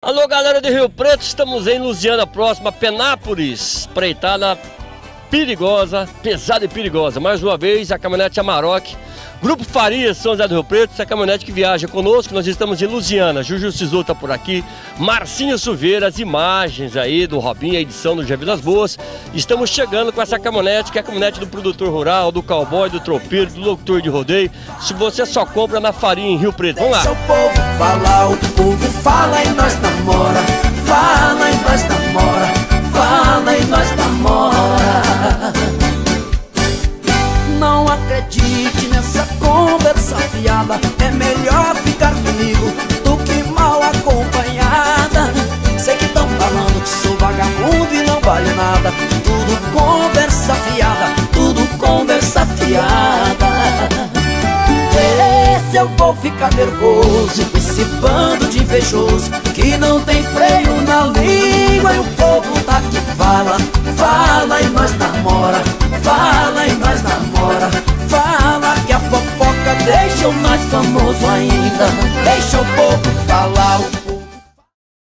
Alô, galera de Rio Preto, estamos em Lusiânia, próxima a Penápolis, espreitada perigosa, pesada e perigosa. Mais uma vez, a caminhonete Amarok, Grupo Farias, São José do Rio Preto, essa caminhonete que viaja conosco. Nós estamos em Lusiânia, Juju Sisu está por aqui, Marcinho Silveira, as imagens aí do Robinho, a edição do Javi das Boas. Estamos chegando com essa caminhonete, que é a caminhonete do produtor rural, do cowboy, do tropeiro, do locutor de rodeio. Se você só compra na Farinha em Rio Preto, vamos lá. Deixa o povo falar, o povo fala e nós namora. Fala e nós namora, fala e nós namora. Não acredite nessa conversa fiada, é melhor ficar comigo do que mal acompanhada. Sei que tão falando que sou vagabundo e não vale nada. Tudo conversa fiada, tudo conversa fiada. Esse eu vou ficar nervoso, esse bando de invejoso que não tem freio na língua. E o povo daqui fala, fala e nós namora. Fala e nós namora. Fala que a fofoca deixa o mais famoso ainda. Deixa o povo falar.